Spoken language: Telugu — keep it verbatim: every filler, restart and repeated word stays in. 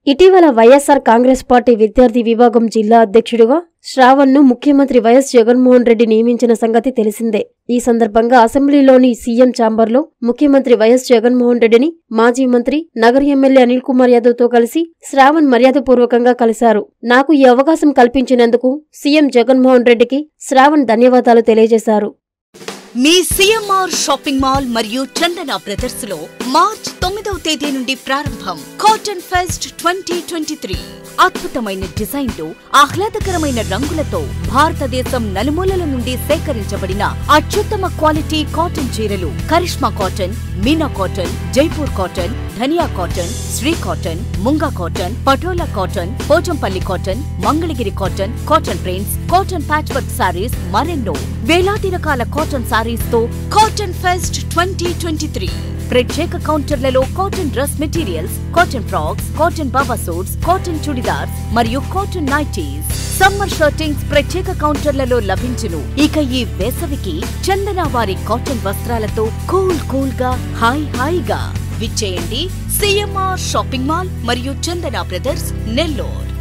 ఇటీవల వైఎస్ఆర్ కాంగ్రెస్ పార్టీ విద్యార్థి విభాగం జిల్లా అధ్యక్షుడిగా శ్రావణ్ను ముఖ్యమంత్రి వైఎస్ జగన్మోహన్ రెడ్డి నియమించిన సంగతి తెలిసిందే. ఈ సందర్భంగా అసెంబ్లీలోని సీఎం ఛాంబర్లో ముఖ్యమంత్రి వైఎస్ జగన్మోహన్ రెడ్డిని మాజీ మంత్రి, నగర ఎమ్మెల్యే అనిల్ కుమార్ యాదవ్ తో కలిసి శ్రావణ్ మర్యాదపూర్వకంగా కలిశారు. నాకు ఈ అవకాశం కల్పించినందుకు సీఎం జగన్మోహన్ రెడ్డికి శ్రావణ్ ధన్యవాదాలు తెలియజేశారు. మీ సీఎంఆర్ షాపింగ్ మాల్ మరియు చందన బ్రదర్స్ లో మార్చ్ తొమ్మిదవ తేదీ నుండి ప్రారంభం cotton fest twenty twenty three. అద్భుతమైన డిజైన్లు, ఆహ్లాదకరమైన రంగులతో భారతదేశం నలుమూలల నుండి సేకరించబడిన అత్యుత్తమ క్వాలిటీ కాటన్ చీరలు Karishma cotton, Meena cotton, Jaipur cotton, Dhaniya cotton, Shri cotton, Munga cotton, Patola cotton, Pochampally cotton, Mangalagiri cotton, cotton prints, cotton patch work sarees, మరెన్నో వేలాది రకాల కాటన్ సారీస్ తో cotton fest twenty twenty three. ప్రత్యేక కౌంటర్లలో cotton dress materials, cotton frocks, cotton baba suits, cotton churidars మరియు కాటన్ నైటీస్, సమ్మర్ షర్టింగ్స్ ప్రత్యేక కౌంటర్లలో లభించును. ఇక ఈ వేసవికి చందన వారి కాటన్ వస్త్రాలతో కూల్ కూల్ గా హాయ్ హాయిగా విచ్చేయండి సీఎంఆర్ షాపింగ్ మాల్ మరియు చందన బ్రదర్స్, నెల్లూరు.